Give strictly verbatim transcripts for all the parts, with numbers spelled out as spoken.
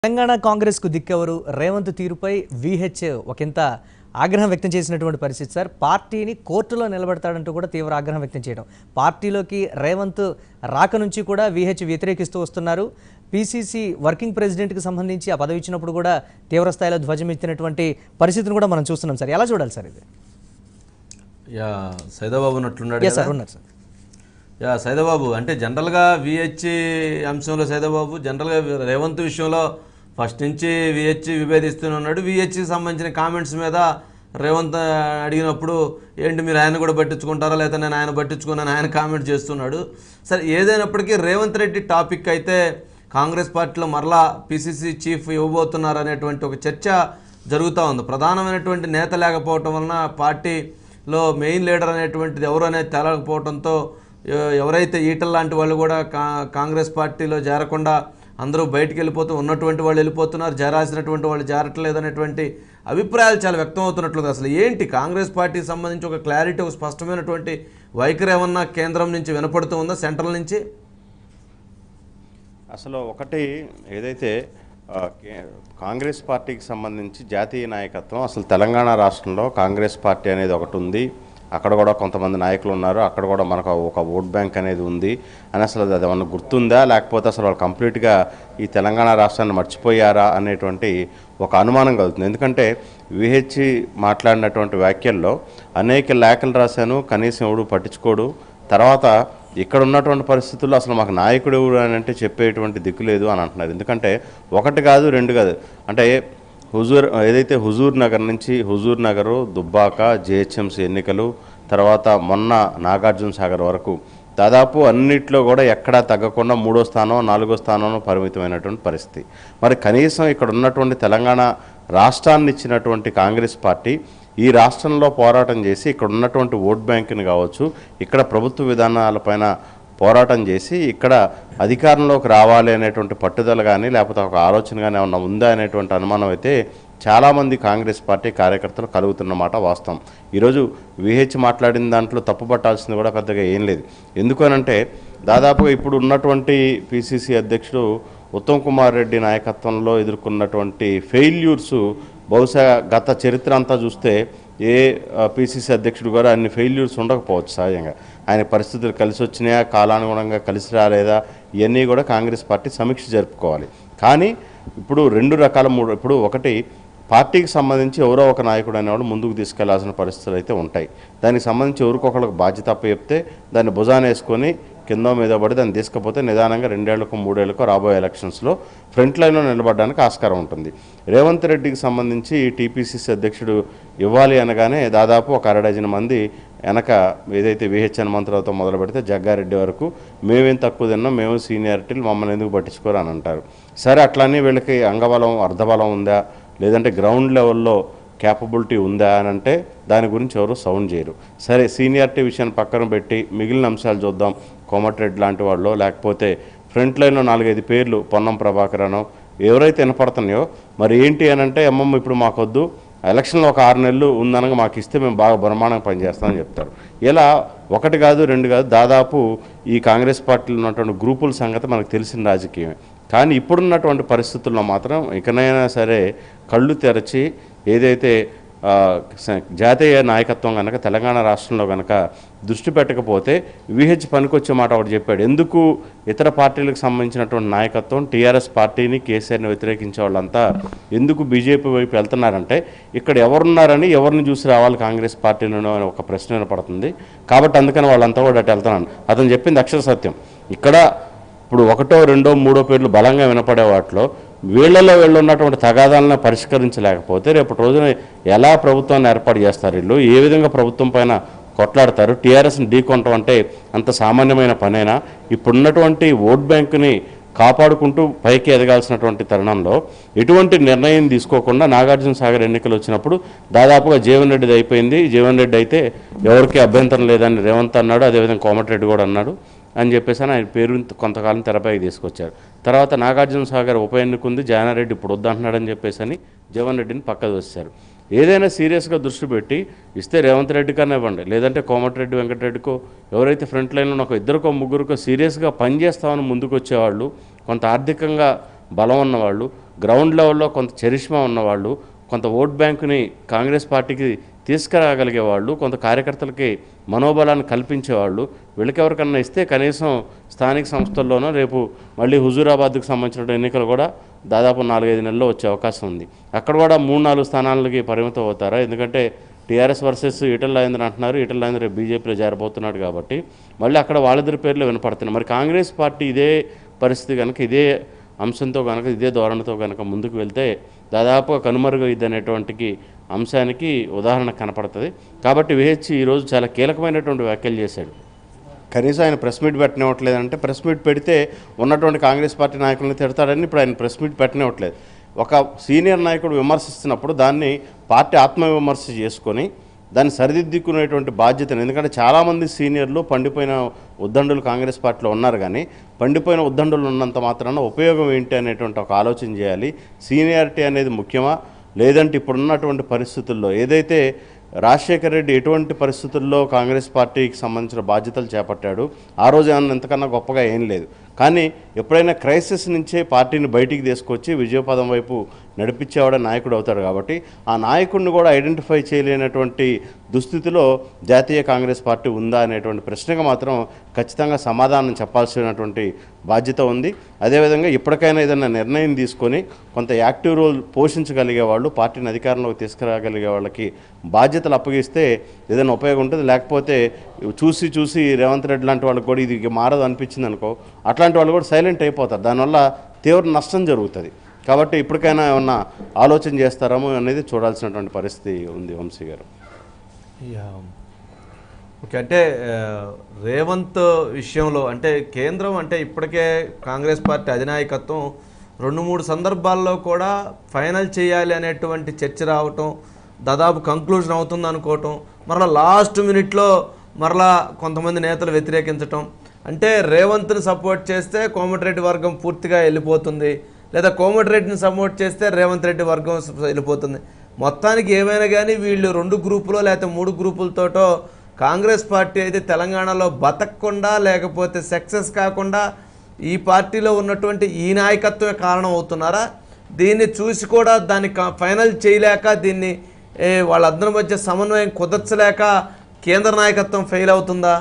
తెలంగాణ కాంగ్రెస్ కు దిక్కెవరు రేవంత్ తీరుపై విహెచ్ ఒకంత ఆగ్రహం వ్యక్తం చేసినటువంటి పరిస్థితి సార్. పార్టీని కోర్టులో నిలబెడతాడంటూ కూడా తీవ్ర ఆగ్రహం వ్యక్తం చేయడం. పార్టీలోకి రేవంత్ రాక నుంచి కూడా విహెచ్ వ్యతిరేకిస్తూ వస్తున్నారు. పీసీసీ వర్కింగ్ ప్రెసిడెంట్కి సంబంధించి ఆ పదవి ఇచ్చినప్పుడు కూడా తీవ్ర స్థాయిలో ధ్వజమెత్తినటువంటి పరిస్థితిని కూడా మనం చూస్తున్నాం సార్. ఎలా చూడాలి సార్ ఇది? యా సైదాబాబు ఉన్నట్లున్నాడు సార్. ఉన్నారు సార్. యా సైదాబాబు అంటే జనరల్గా విహెచ్ అంశంలో సైదాబాబు జనరల్గా రేవంత్ విషయంలో ఫస్ట్ నుంచి విహెచ్ విభేదిస్తూనే ఉన్నాడు. విహెచ్కి సంబంధించిన కామెంట్స్ మీద రేవంత్ అడిగినప్పుడు ఏంటి మీరు ఆయన కూడా పట్టించుకుంటారా లేదా నేను ఆయన పట్టించుకున్నాను ఆయన కామెంట్ చేస్తున్నాడు. సరే ఏదైనప్పటికీ రేవంత్ రెడ్డి టాపిక్ అయితే కాంగ్రెస్ పార్టీలో మరలా పీసీసీ చీఫ్ ఇవ్వబోతున్నారు అనేటువంటి ఒక చర్చ జరుగుతూ ఉంది. ప్రధానమైనటువంటి నేత లేకపోవటం వలన పార్టీలో మెయిన్ లీడర్ అనేటువంటిది ఎవరు అనేది తేలకపోవడంతో ఎవరైతే ఈటల్ లాంటి వాళ్ళు కూడా కాంగ్రెస్ పార్టీలో చేరకుండా అందరూ బయటికి వెళ్ళిపోతూ ఉన్నటువంటి వాళ్ళు వెళ్ళిపోతున్నారు, చేరాల్సినటువంటి వాళ్ళు చేరట్లేదు అనేటువంటి అభిప్రాయాలు చాలా వ్యక్తం అవుతున్నట్లుగా. అసలు ఏంటి కాంగ్రెస్ పార్టీకి సంబంధించి ఒక క్లారిటీ, ఒక స్పష్టమైనటువంటి వైఖరి ఏమన్నా కేంద్రం నుంచి వినపడుతూ ఉందా, సెంట్రల్ నుంచి? అసలు ఒకటి ఏదైతే కాంగ్రెస్ పార్టీకి సంబంధించి జాతీయ నాయకత్వం అసలు తెలంగాణ రాష్ట్రంలో కాంగ్రెస్ పార్టీ అనేది ఒకటి ఉంది. అక్కడ కూడా కొంతమంది నాయకులు ఉన్నారు, అక్కడ కూడా మనకు ఒక ఓట్ బ్యాంక్ అనేది ఉంది అని అసలు అది ఏమన్నా గుర్తుందా, లేకపోతే అసలు వాళ్ళు కంప్లీట్గా ఈ తెలంగాణ రాష్ట్రాన్ని మర్చిపోయారా అనేటువంటి ఒక అనుమానం కలుగుతుంది. ఎందుకంటే విహెచ్ మాట్లాడినటువంటి వ్యాఖ్యల్లో అనేక లేఖలు రాశాను, కనీసం ఎవడు పట్టించుకోడు, తర్వాత ఇక్కడ ఉన్నటువంటి పరిస్థితుల్లో అసలు మాకు నాయకుడు ఎవరు అని అంటే చెప్పేటువంటి దిక్కు లేదు అని అంటున్నారు. ఎందుకంటే ఒకటి కాదు రెండు కాదు, అంటే హుజూర్ ఏదైతే హుజూర్ నగర్ నుంచి హుజూర్ నగరు, దుబ్బాక, జిహెచ్ఎంసీ ఎన్నికలు, తర్వాత మొన్న నాగార్జున సాగర్ వరకు దాదాపు అన్నిట్లో కూడా ఎక్కడా తగ్గకుండా మూడో స్థానం నాలుగో స్థానంలో పరిమితమైనటువంటి పరిస్థితి. మరి కనీసం ఇక్కడ ఉన్నటువంటి తెలంగాణ రాష్ట్రాన్ని ఇచ్చినటువంటి కాంగ్రెస్ పార్టీ ఈ రాష్ట్రంలో పోరాటం చేసి ఇక్కడ ఉన్నటువంటి ఓట్ బ్యాంకుని కావచ్చు, ఇక్కడ ప్రభుత్వ విధానాలపైన పోరాటం చేసి ఇక్కడ అధికారంలోకి రావాలి అనేటువంటి పట్టుదల కానీ లేకపోతే ఒక ఆలోచన కానీ ఏమన్నా ఉందా అనేటువంటి అనుమానం అయితే చాలామంది కాంగ్రెస్ పార్టీ కార్యకర్తలు కలుగుతున్నమాట వాస్తవం. ఈరోజు విహెచ్ మాట్లాడిన దాంట్లో తప్పు పట్టాల్సింది కూడా పెద్దగా ఏం లేదు. ఎందుకనంటే దాదాపుగా ఇప్పుడు ఉన్నటువంటి పీసీసీ అధ్యక్షుడు ఉత్తమ్ కుమార్ రెడ్డి నాయకత్వంలో ఎదుర్కొన్నటువంటి ఫెయిల్యూర్స్ బహుశా గత చరిత్ర అంతా చూస్తే ఏ పీసీసీ అధ్యక్షుడు కూడా అన్ని ఫెయిల్యూర్స్ ఉండకపోవచ్చు. సహజంగా ఆయన పరిస్థితులు కలిసి వచ్చినాయా, కాలానుగుణంగా కలిసి రాలేదా, ఇవన్నీ కూడా కాంగ్రెస్ పార్టీ సమీక్ష జరుపుకోవాలి. కానీ ఇప్పుడు రెండు రకాల మూడు ఇప్పుడు ఒకటి పార్టీకి సంబంధించి ఎవరో ఒక నాయకుడు అనేవాడు ముందుకు తీసుకెళ్లాల్సిన పరిస్థితులు అయితే ఉంటాయి. దానికి సంబంధించి ఎవరికొకరికి బాధ్యత అప్ప చెప్తే దాన్ని భుజాన వేసుకొని కింద మీద పడి దాన్ని తీసుకపోతే నిదానంగా రెండేళ్లకు మూడేళ్లకు రాబోయే ఎలక్షన్స్లో ఫ్రంట్ లైన్లో నిలబడడానికి ఆస్కారం ఉంటుంది. రేవంత్ రెడ్డికి సంబంధించి టీపీసీసీ అధ్యక్షుడు ఇవ్వాలి అనగానే దాదాపు ఒక అర డజన్ మంది వెనక ఏదైతే విహెచ్ హనుమంతరావుతో మొదలు పెడితే జగ్గారెడ్డి వరకు మేమేం తక్కువ తిన్నాం, మేము సీనియారిటీలు మమ్మల్ని ఎందుకు పట్టించుకోరు అని అంటారు. సరే అట్లనే వీళ్ళకి అంగబలం అర్ధబలం ఉందా లేదంటే గ్రౌండ్ లెవెల్లో క్యాపబిలిటీ ఉందా అని అంటే దాని గురించి ఎవరు సౌండ్ చేయరు. సరే సీనియారిటీ విషయాన్ని పక్కన పెట్టి మిగిలిన అంశాలు చూద్దాం. కోమటిరెడ్డి లాంటి వాళ్ళు లేకపోతే ఫ్రంట్ లైన్లో నాలుగైదు పేర్లు పొన్నం ప్రభాకర్ అనో ఎవరైతే వినపడుతున్నాయో మరి ఏంటి అని అంటే అమ్మమ్మ ఇప్పుడు మాకొద్దు, ఎలక్షన్లో ఒక ఆరు నెలలు ఉందనగా మాకు ఇస్తే మేము బాగా బ్రహ్మాండంగా పనిచేస్తామని చెప్తారు. ఇలా ఒకటి కాదు రెండు కాదు దాదాపు ఈ కాంగ్రెస్ పార్టీలో ఉన్నటువంటి గ్రూపుల సంగతి మనకు తెలిసిన రాజకీయమే. కానీ ఇప్పుడున్నటువంటి పరిస్థితుల్లో మాత్రం ఇకనైనా సరే కళ్ళు తెరచి ఏదైతే జాతీయ నాయకత్వం కనుక తెలంగాణ రాష్ట్రంలో కనుక దృష్టి పెట్టకపోతే విహెచ్ పనికొచ్చే మాట ఒకటి చెప్పాడు. ఎందుకు ఇతర పార్టీలకు సంబంధించినటువంటి నాయకత్వం టీఆర్ఎస్ పార్టీని కేసీఆర్ని వ్యతిరేకించే వాళ్ళంతా ఎందుకు బీజేపీ వైపు వెళ్తున్నారంటే ఇక్కడ ఎవరున్నారని ఎవరిని చూసి రావాలి కాంగ్రెస్ పార్టీలోనో అని ఒక ప్రశ్న వినపడుతుంది. కాబట్టి అందుకని వాళ్ళంతా కూడా అటు వెళ్తున్నాను. అతను చెప్పింది అక్షర సత్యం. ఇక్కడ ఇప్పుడు ఒకటో రెండో మూడో పేర్లు బలంగా వినపడే వాటిలో వీళ్లలో వీళ్ళు ఉన్నటువంటి తగాదాలను పరిష్కరించలేకపోతే రేపటి రోజున ఎలా ప్రభుత్వాన్ని ఏర్పాటు చేస్తారు, వీళ్ళు ఏ విధంగా ప్రభుత్వం పైన కొట్లాడతారు, టీఆర్ఎస్ని ఢీకొనటం అంటే అంత సామాన్యమైన పనేనా? ఇప్పుడున్నటువంటి ఓట్ బ్యాంకుని కాపాడుకుంటూ పైకి ఎదగాల్సినటువంటి తరుణంలో ఎటువంటి నిర్ణయం తీసుకోకుండా నాగార్జున సాగర్ ఎన్నికలు వచ్చినప్పుడు దాదాపుగా జీవన్ రెడ్డిది అయిపోయింది. జీవన్ రెడ్డి అయితే ఎవరికి అభ్యంతరం లేదని రేవంత్ అన్నాడు, అదేవిధంగా కోమటిరెడ్డి కూడా అన్నాడు అని చెప్పేసి ఆయన పేరు కొంతకాలం తెరపైకి తీసుకొచ్చారు. తర్వాత నాగార్జున సాగర్ ఉప ఎన్నిక ఉంది, జానారెడ్డి ఇప్పుడు వద్దంటున్నాడని చెప్పేసి అని జీవన్ రెడ్డిని పక్కకు వచ్చారు. ఏదైనా సీరియస్గా దృష్టి పెట్టి ఇస్తే రేవంత్ రెడ్డి కన్నా ఇవ్వండి, లేదంటే కోమటిరెడ్డి వెంకటరెడ్డికో ఎవరైతే ఫ్రంట్ లైన్లో ఒక ఇద్దరికో ముగ్గురికో సీరియస్గా పనిచేస్తామని ముందుకు వచ్చేవాళ్ళు, కొంత ఆర్థికంగా బలం ఉన్నవాళ్ళు గ్రౌండ్ లెవెల్లో కొంత చరిష్మా ఉన్నవాళ్ళు, కొంత ఓట్ బ్యాంకుని కాంగ్రెస్ పార్టీకి తీసుకురాగలిగే వాళ్ళు, కొంత కార్యకర్తలకి మనోబలాన్ని కల్పించేవాళ్ళు, వీళ్ళకెవరికన్నా ఇస్తే కనీసం స్థానిక సంస్థల్లోనో రేపు మళ్ళీ హుజూరాబాద్కు సంబంధించిన ఎన్నికలు కూడా దాదాపు నాలుగైదు నెలల్లో వచ్చే అవకాశం ఉంది. అక్కడ కూడా మూడు నాలుగు స్థానాలకి పరిమితం అవుతారా? ఎందుకంటే టీఆర్ఎస్ వర్సెస్ ఈటెల రాజేంద్ర అంటున్నారు, ఈటెల రాజేంద్ర బీజేపీలో చేరబోతున్నాడు కాబట్టి మళ్ళీ అక్కడ వాళ్ళిద్దరి పేర్లు వినపడుతున్నాయి. మరి కాంగ్రెస్ పార్టీ ఇదే పరిస్థితి కనుక, ఇదే అంశంతో కనుక, ఇదే ధోరణితో కనుక ముందుకు వెళ్తే దాదాపుగా కనుమరుగైద్ది అనేటువంటి అంశానికి ఉదాహరణ కనపడుతుంది. కాబట్టి విహెచ్ ఈరోజు చాలా కీలకమైనటువంటి వ్యాఖ్యలు చేశాడు. కనీసం ఆయన ప్రెస్ మీట్ పెట్టనివ్వట్లేదంటే, ప్రెస్ మీట్ పెడితే ఉన్నటువంటి కాంగ్రెస్ పార్టీ నాయకులను తిడతాడని ఇప్పుడు ఆయన ప్రెస్ మీట్ పెట్టనివ్వట్లేదు. ఒక సీనియర్ నాయకుడు విమర్శిస్తున్నప్పుడు దాన్ని పార్టీ ఆత్మవిమర్శ చేసుకొని దాన్ని సరిదిద్దుకునేటువంటి బాధ్యతను, ఎందుకంటే చాలామంది సీనియర్లు పండిపోయిన ఉద్దండులు కాంగ్రెస్ పార్టీలో ఉన్నారు, కానీ పండిపోయిన ఉద్దండులు ఉన్నంత మాత్రాన ఉపయోగం ఏంటి అనేటువంటి ఒక ఆలోచన చేయాలి. సీనియారిటీ అనేది ముఖ్యమా, లేదంటే ఇప్పుడున్నటువంటి పరిస్థితుల్లో ఏదైతే రాజశేఖర రెడ్డి ఎటువంటి పరిస్థితుల్లో కాంగ్రెస్ పార్టీకి సంబంధించిన బాధ్యతలు చేపట్టాడు, ఆ రోజు ఏమన్నా ఇంతకన్నా గొప్పగా ఏం లేదు. కానీ ఎప్పుడైనా క్రైసిస్ నుంచే పార్టీని బయటికి తీసుకొచ్చి విజయపదం వైపు నడిపించేవాడే నాయకుడు అవుతాడు. కాబట్టి ఆ నాయకుడిని కూడా ఐడెంటిఫై చేయలేనటువంటి దుస్థితిలో జాతీయ కాంగ్రెస్ పార్టీ ఉందా అనేటువంటి ప్రశ్నకు మాత్రం ఖచ్చితంగా సమాధానం చెప్పాల్సినటువంటి బాధ్యత ఉంది. అదేవిధంగా ఇప్పటికైనా ఏదైనా నిర్ణయం తీసుకొని కొంత యాక్టివ్ రోల్ పోషించగలిగే వాళ్ళు, పార్టీని అధికారంలోకి తీసుకురాగలిగే వాళ్ళకి బాధ్యతలు అప్పగిస్తే ఏదైనా ఉపయోగం ఉంటుంది. లేకపోతే చూసి చూసి రేవంత్ రెడ్డి లాంటి వాళ్ళకి కూడా ఇది మారదు అనిపించింది అనుకో, అట్లాంటి వాళ్ళు కూడా సైలెంట్ అయిపోతారు. దానివల్ల తీవ్ర నష్టం జరుగుతుంది. కాబట్టి ఇప్పటికైనా ఏమన్నా ఆలోచన చేస్తారేమో అనేది చూడాల్సినటువంటి పరిస్థితి ఉంది. వంశీ గారు, ఓకే, అంటే రేవంత్ విషయంలో అంటే కేంద్రం అంటే ఇప్పటికే కాంగ్రెస్ పార్టీ అధినాయకత్వం రెండు మూడు సందర్భాల్లో కూడా ఫైనల్ చేయాలి అనేటువంటి చర్చ రావటం, దాదాపు కంక్లూజన్ అవుతుంది అనుకోవటం, మరలా లాస్ట్ మినిట్లో మరలా కొంతమంది నేతలు వ్యతిరేకించటం, అంటే రేవంత్ని సపోర్ట్ చేస్తే కోమటిరెడ్డి వర్గం పూర్తిగా వెళ్ళిపోతుంది, లేదా కోమటిరెడ్డిని సపోర్ట్ చేస్తే రేవంత్ రెడ్డి వర్గం వెళ్ళిపోతుంది. మొత్తానికి ఏమైనా కానీ వీళ్ళు రెండు గ్రూపులో లేకపోతే మూడు గ్రూపులతోటో కాంగ్రెస్ పార్టీ అయితే తెలంగాణలో బతకకుండా లేకపోతే సక్సెస్ కాకుండా ఈ పార్టీలో ఉన్నటువంటి ఈ నాయకత్వమే కారణం అవుతున్నారా? దీన్ని చూసి కూడా దాన్ని ఫైనల్ చేయలేక, దీన్ని వాళ్ళందరి మధ్య సమన్వయం కుదర్చలేక కేంద్ర నాయకత్వం ఫెయిల్ అవుతుందా?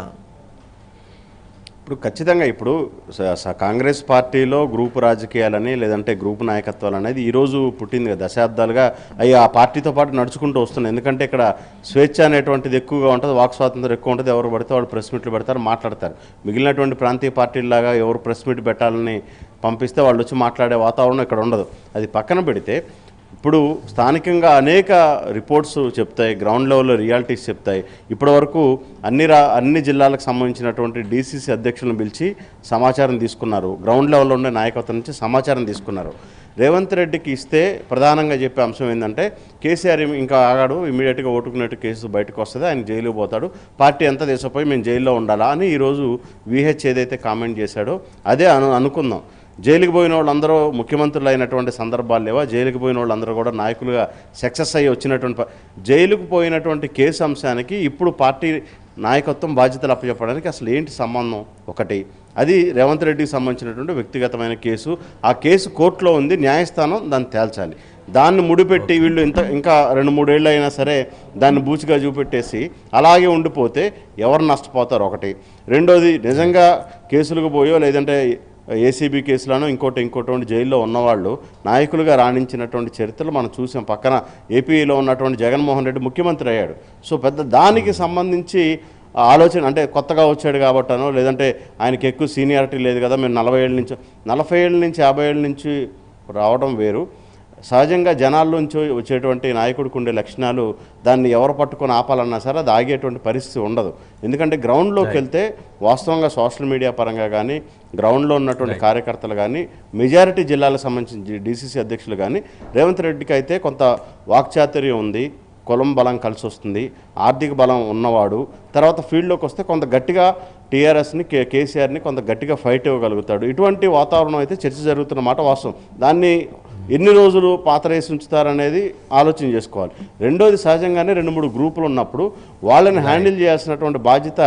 ఇప్పుడు ఖచ్చితంగా ఇప్పుడు కాంగ్రెస్ పార్టీలో గ్రూపు రాజకీయాలని లేదంటే గ్రూపు నాయకత్వాలు అనేది ఈరోజు పుట్టింది కదా, దశాబ్దాలుగా అవి ఆ పార్టీతో పాటు నడుచుకుంటూ వస్తున్నాయి. ఎందుకంటే ఇక్కడ స్వేచ్ఛ అనేటువంటిది ఎక్కువగా ఉంటుంది, వాక్ స్వాతంత్రం ఎక్కువ ఉంటుంది. ఎవరు పడితే వాళ్ళు ప్రెస్ మీట్లు పెడతారు, మాట్లాడతారు. మిగిలినటువంటి ప్రాంతీయ పార్టీలాగా ఎవరు ప్రెస్ మీట్ పెట్టాలని పంపిస్తే వాళ్ళు వచ్చి మాట్లాడే వాతావరణం ఇక్కడ ఉండదు. అది పక్కన పెడితే ఇప్పుడు స్థానికంగా అనేక రిపోర్ట్స్ చెప్తాయి, గ్రౌండ్ లెవెల్లో రియాలిటీస్ చెప్తాయి. ఇప్పటి వరకు అన్ని రా అన్ని జిల్లాలకు సంబంధించినటువంటి డీసీసీ అధ్యక్షులను పిలిచి సమాచారం తీసుకున్నారు, గ్రౌండ్ లెవెల్లో ఉండే నాయకత్వం నుంచి సమాచారం తీసుకున్నారు. రేవంత్ రెడ్డికి ఇస్తే ప్రధానంగా చెప్పే అంశం ఏంటంటే కేసీఆర్ ఇంకా ఆగాడు, ఇమీడియట్గా ఓటుకున్నట్టు కేసు బయటకు వస్తుంది, ఆయన జైలుకు పోతాడు, పార్టీ అంతా దేశపోయి మేము జైల్లో ఉండాలా అని ఈరోజు విహెచ్ ఏదైతే కామెంట్ చేశాడో అదే అను అనుకుందాం. జైలుకి పోయిన వాళ్ళందరూ ముఖ్యమంత్రులు అయినటువంటి సందర్భాలు లేవా? జైలుకి పోయిన వాళ్ళందరూ కూడా నాయకులుగా సక్సెస్ అయ్యి వచ్చినటువంటి జైలుకు పోయినటువంటి కేసు అంశానికి ఇప్పుడు పార్టీ నాయకత్వం బాధ్యతలు అప్పచెప్పడానికి అసలు ఏంటి సంబంధం? ఒకటి, అది రేవంత్ రెడ్డికి సంబంధించినటువంటి వ్యక్తిగతమైన కేసు. ఆ కేసు కోర్టులో ఉంది, న్యాయస్థానం దాన్ని తేల్చాలి. దాన్ని ముడిపెట్టి వీళ్ళు ఇంత ఇంకా రెండు మూడేళ్ళు అయినా సరే దాన్ని బూచిగా చూపెట్టేసి అలాగే ఉండిపోతే ఎవరు నష్టపోతారు? ఒకటి. రెండోది, నిజంగా కేసులకు పోయో లేదంటే ఏసీబీ కేసులను ఇంకోటి ఇంకోటి జైల్లో ఉన్నవాళ్ళు నాయకులుగా రాణించినటువంటి చరిత్రలు మనం చూసాం. పక్కన ఏపీలో ఉన్నటువంటి జగన్మోహన్ రెడ్డి ముఖ్యమంత్రి అయ్యాడు. సో పెద్ద దానికి సంబంధించి ఆలోచన అంటే కొత్తగా వచ్చాడు కాబట్టనో లేదంటే ఆయనకి ఎక్కువ సీనియారిటీ లేదు కదా, మేము నలభై ఏళ్ళ నుంచి నలభై ఏళ్ళ నుంచి యాభై ఏళ్ళ నుంచి రావడం వేరు. సహజంగా జనాల్లోంచి వచ్చేటువంటి నాయకుడికి ఉండే లక్షణాలు దాన్ని ఎవరు పట్టుకొని ఆపాలన్నా సరే అది ఆగేటువంటి పరిస్థితి ఉండదు. ఎందుకంటే గ్రౌండ్లోకి వెళ్తే వాస్తవంగా సోషల్ మీడియా పరంగా కానీ గ్రౌండ్లో ఉన్నటువంటి కార్యకర్తలు కానీ మెజారిటీ జిల్లాలకు సంబంధించిన డీసీసీ అధ్యక్షులు కానీ రేవంత్ రెడ్డికి అయితే కొంత వాక్చాతుర్యం ఉంది, కులం బలం కలిసి వస్తుంది, ఆర్థిక బలం ఉన్నవాడు. తర్వాత ఫీల్డ్లోకి వస్తే కొంత గట్టిగా టీఆర్ఎస్ని కే కేసీఆర్ని కొంత గట్టిగా ఫైట్ ఇవ్వగలుగుతాడు. ఇటువంటి వాతావరణం అయితే చర్చ జరుగుతున్న మాట వాస్తవం. దాన్ని ఎన్ని రోజులు పాతరేసి ఉంచుతారనేది ఆలోచన చేసుకోవాలి. రెండోది, సహజంగానే రెండు మూడు గ్రూపులు ఉన్నప్పుడు వాళ్ళని హ్యాండిల్ చేయాల్సినటువంటి బాధ్యత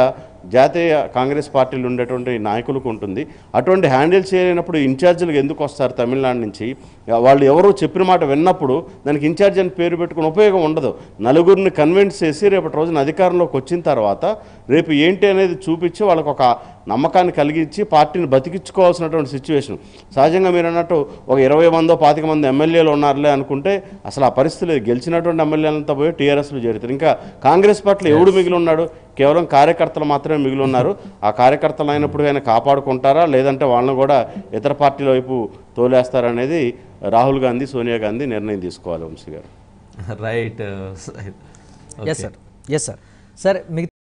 జాతీయ కాంగ్రెస్ పార్టీలు ఉండేటువంటి నాయకులకు ఉంటుంది. అటువంటి హ్యాండిల్ చేయలేనప్పుడు ఇన్ఛార్జీలకు ఎందుకు వస్తారు తమిళనాడు నుంచి? వాళ్ళు ఎవరో చెప్పిన మాట విన్నప్పుడు దానికి ఇన్ఛార్జ్ అని పేరు పెట్టుకుని ఉపయోగం ఉండదు. నలుగురిని కన్విన్స్ చేసి రేపటి రోజున అధికారంలోకి వచ్చిన తర్వాత రేపు ఏంటి అనేది చూపించి వాళ్ళకు ఒక నమ్మకాన్ని కలిగించి పార్టీని బతికించుకోవాల్సినటువంటి సిచ్యువేషన్. సహజంగా మీరు అన్నట్టు ఒక ఇరవై మందో పాతిక మంది ఎమ్మెల్యేలు ఉన్నారులే అనుకుంటే అసలు ఆ పరిస్థితి లేదు. గెలిచినటువంటి ఎమ్మెల్యేలంతా పోయి టీఆర్ఎస్లు చేరుతారు. ఇంకా కాంగ్రెస్ పార్టీలో ఎవడు మిగిలి ఉన్నాడు? కేవలం కార్యకర్తలు మాత్రమే మిగిలి ఉన్నారు. ఆ కార్యకర్తలు అయినప్పుడు ఆయన కాపాడుకుంటారా, లేదంటే వాళ్ళని కూడా ఇతర పార్టీల వైపు తోలేస్తారనేది రాహుల్ గాంధీ, సోనియా గాంధీ నిర్ణయం తీసుకోవాలి. వంశీ గారు right. Yes sir yes sir sir